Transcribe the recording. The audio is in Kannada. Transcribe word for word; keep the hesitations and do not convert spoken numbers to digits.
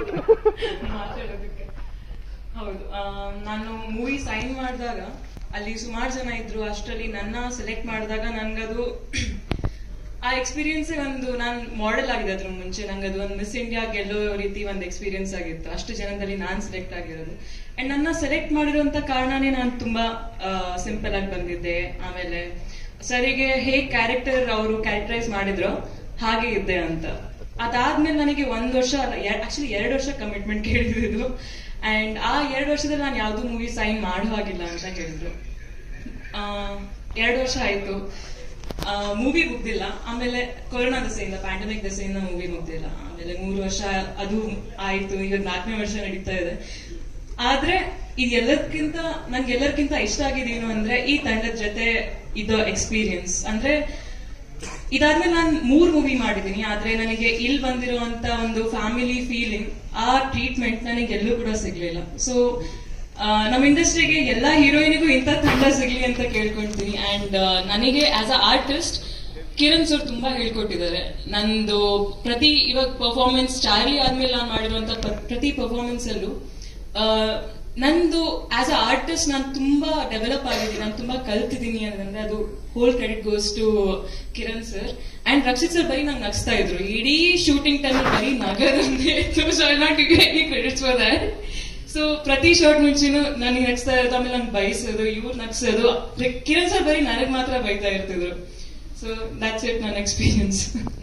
ಮಾತಾಡೋದಕ್ಕೆ. ಹೌದು, ನಾನು ಮೂವಿ ಸೈನ್ ಮಾಡಿದಾಗ ಅಲ್ಲಿ ಸುಮಾರು ಜನ ಇದ್ರು. ಅಷ್ಟರಲ್ಲಿ ನನ್ನ ಸೆಲೆಕ್ಟ್ ಮಾಡಿದಾಗ ನನ್ಗದು ಆ ಎಕ್ಸ್ಪೀರಿಯನ್ಸ್ ಒಂದು ನಾನು ಮಾಡೆಲ್ ಆಗಿದೆ ಅದ್ರ ಮುಂಚೆ. ನಂಗದು ಒಂದು ಮಿಸ್ ಇಂಡಿಯಾ ಗೆಲ್ಲೋ ರೀತಿ ಒಂದು ಎಕ್ಸ್ಪೀರಿಯನ್ಸ್ ಆಗಿತ್ತು. ಅಷ್ಟು ಜನದಲ್ಲಿ ನಾನು ಸೆಲೆಕ್ಟ್ ಆಗಿರೋದು. ಅಂಡ್ ನನ್ನ ಸೆಲೆಕ್ಟ್ ಮಾಡಿರುವಂತ ಕಾರಣನೇ ನಾನು ತುಂಬಾ ಸಿಂಪಲ್ ಆಗಿ ಬಂದಿದ್ದೆ. ಆಮೇಲೆ ಸರಿಗೆ ಹೇಗ್ ಕ್ಯಾರೆಕ್ಟರ್ ಅವರು ಕ್ಯಾರೆಕ್ಟರೈಸ್ ಮಾಡಿದ್ರು ಹಾಗೆ ಇದ್ದೆ ಅಂತ. ಅದಾದ್ಮೇಲೆ ನನಗೆ ಒಂದ್ ವರ್ಷ ಆಕ್ಚುಲಿ ಎರಡು ವರ್ಷ ಕಮಿಟ್ಮೆಂಟ್ ಕೇಳಿದ್ರು. ಅಂಡ್ ಆ ಎರಡು ವರ್ಷದಲ್ಲಿ ನಾನು ಯಾವ್ದು ಮೂವಿ ಸೈನ್ ಮಾಡೋ ಹಾಗಿಲ್ಲ ಅಂತ ಹೇಳಿದ್ರು. ಎರಡು ವರ್ಷ ಆಯ್ತು, ಮೂವಿ ಮುಗ್ದಿಲ್ಲ. ಆಮೇಲೆ ಕೊರೋನಾ ದಸೆಯಿಂದ, ಪ್ಯಾಂಡಮಿಕ್ ದಸೆಯಿಂದ ಮೂವಿ ಮುಗ್ದಿಲ್ಲ. ಆಮೇಲೆ ಮೂರು ವರ್ಷ ಅದು ಆಯ್ತು, ಈಗ ನಾಲ್ಕನೇ ವರ್ಷ ನಡೀತಾ ಇದೆ. ಆದ್ರೆ ಇದೆಲ್ಲದಕ್ಕಿಂತ ನಂಗೆ ಎಲ್ಲರಿಗಿಂತ ಇಷ್ಟ ಆಗಿದ್ದೇನು ಅಂದ್ರೆ ಈ ತಂಡದ ಜೊತೆ ಇದು ಎಕ್ಸ್ಪೀರಿಯನ್ಸ್. ಅಂದ್ರೆ ಇದಾದ್ಮೇಲೆ ನಾನು ಮೂರ್ ಮೂವಿ ಮಾಡಿದೀನಿ, ಆದ್ರೆ ನನಗೆ ಇಲ್ಲಿ ಬಂದಿರುವಂತ ಒಂದು ಫ್ಯಾಮಿಲಿ ಫೀಲಿಂಗ್, ಆ ಟ್ರೀಟ್ಮೆಂಟ್ ನನಗೆ ಎಲ್ಲೂ ಕೂಡ ಸಿಗ್ಲಿಲ್ಲ. ಸೊ ನಮ್ಮ ಇಂಡಸ್ಟ್ರಿಗೆ ಎಲ್ಲಾ ಹೀರೋಯಿನಿಗೂ ಇಂಥ ತಂಡ ಸಿಗ್ಲಿ ಅಂತ ಕೇಳ್ಕೊಂತೀನಿ. ಅಂಡ್ ನನಗೆ as a artist Kiran sir ತುಂಬಾ ಹೇಳ್ಕೊಟ್ಟಿದ್ದಾರೆ. ನಂದು ಪ್ರತಿ ಇವಾಗ ಪರ್ಫಾರ್ಮೆನ್ಸ್, ಚಾರ್ಲಿ ಆದ್ಮೇಲೆ ನಾನು ಮಾಡಿರುವಂತ ಪ್ರತಿ ಪರ್ಫಾರ್ಮೆನ್ಸ್ ಅಲ್ಲೂ ನಂದು ಆಸ್ ಅ ಆರ್ಟಿಸ್ಟ್ ನಾನು ತುಂಬಾ ಡೆವಲಪ್ ಆಗಿದ್ದೀನಿ, ನಾನು ತುಂಬಾ ಕಲ್ತಿದ್ದೀನಿ ಅಂತಂದ್ರೆ ಅದು whole credit goes to Kiran sir. And Rakshit sir ಬರೀ ನಂಗೆ ನಗಿಸ್ತಾ ಇದ್ರು ಇಡೀ ಶೂಟಿಂಗ್ ಟೈಮ್, ಬರೀ ನಗದಂತೆ ಇತ್ತು. So I not give any credits for that. So ಪ್ರತಿ ಶಾರ್ಟ್ ಮುಂಚೆನೂ ನನಗೆ ನಗಿಸ್ತಾ ಇರೋದು, ಆಮೇಲೆ ನಂಗೆ ಬಯಸೋದು, ಇವ್ರು ನಗಿಸೋದು. ಕಿರಣ್ ಸರ್ ಬರೀ ನನಗ್ ಮಾತ್ರ ಬೈತಾ ಇರ್ತಿದ್ರು. ಸೊ ದಟ್ಸ್ ಇಟ್ ನನ್ನ ಎಕ್ಸ್ಪೀರಿಯನ್ಸ್.